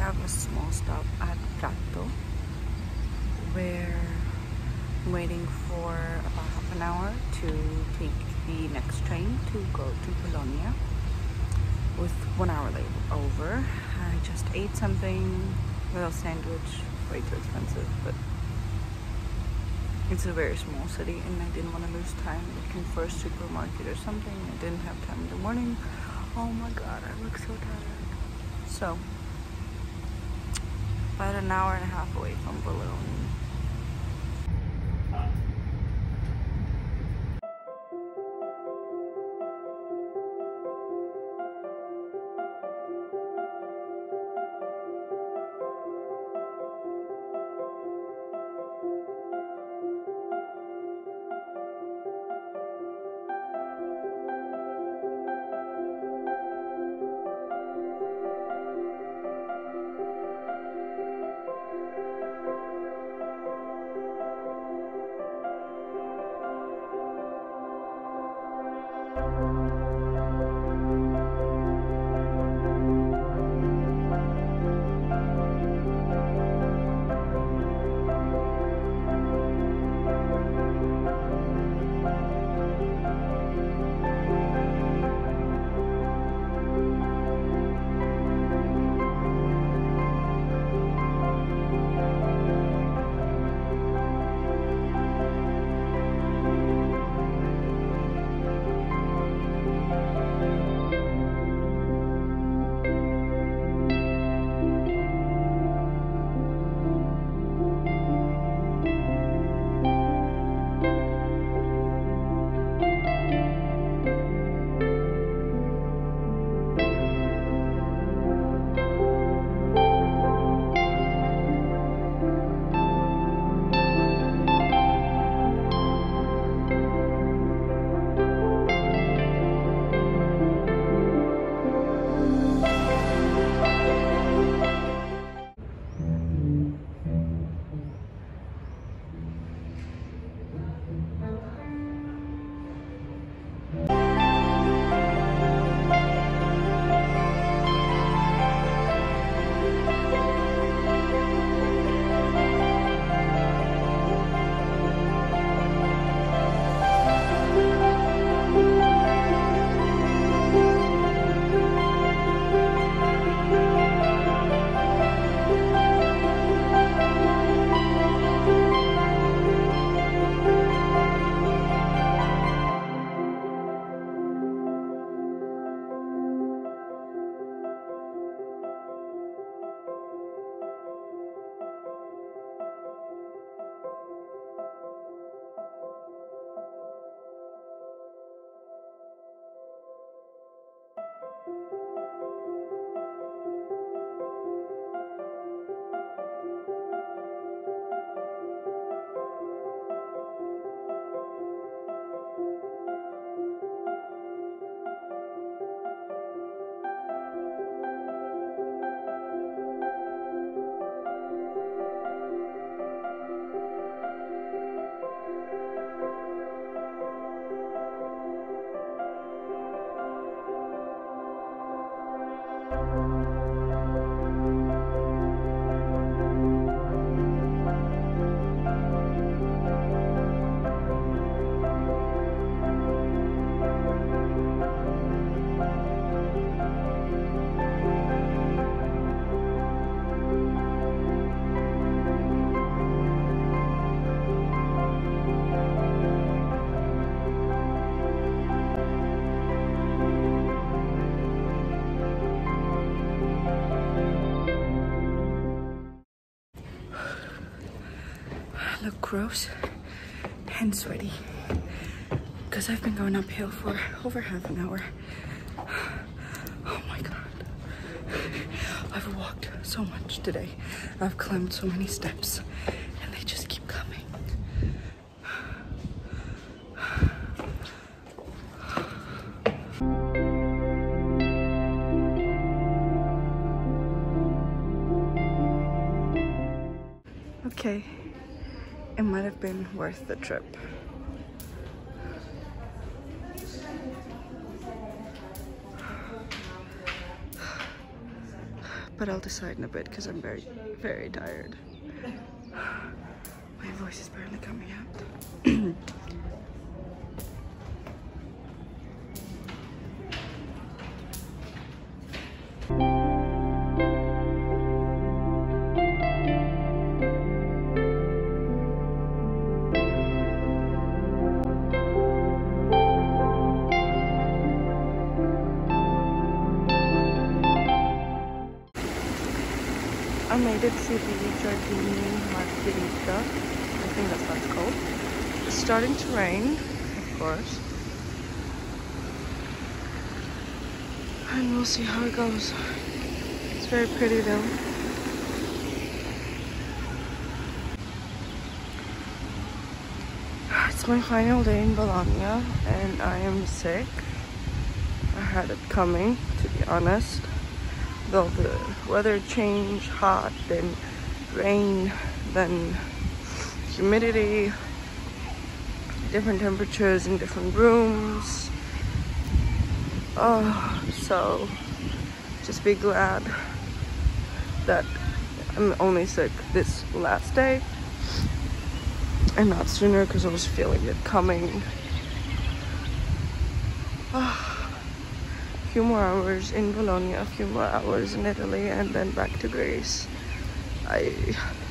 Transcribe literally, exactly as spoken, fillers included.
have a small stop at Gatto where I'm waiting for about half an hour to take the next train to go to Bologna with one hour late over. I just ate something, a little sandwich, way too expensive, but it's a very small city and I didn't want to lose time looking for a supermarket or something. I didn't have time in the morning. Oh my god, I look so tired. So, about an hour and a half away from Bologna. Look gross and sweaty because I've been going uphill for over half an hour. Oh my god. I've walked so much today. I've climbed so many steps and they just keep coming. Okay, it might have been worth the trip. but I'll decide in a bit because I'm very, very tired. My voice is barely coming out. I made it to the Giardini Margherita, I think that's what it's called. It's starting to rain, of course. And we'll see how it goes. It's very pretty though. It's my final day in Bologna and I am sick. I had it coming, to be honest. Though the weather changed, hot, then rain, then humidity, different temperatures in different rooms. Oh, so just be glad that I'm only sick this last day and not sooner, because I was feeling it coming. Oh. Few more hours in Bologna, a few more hours in Italy, and then back to Greece. I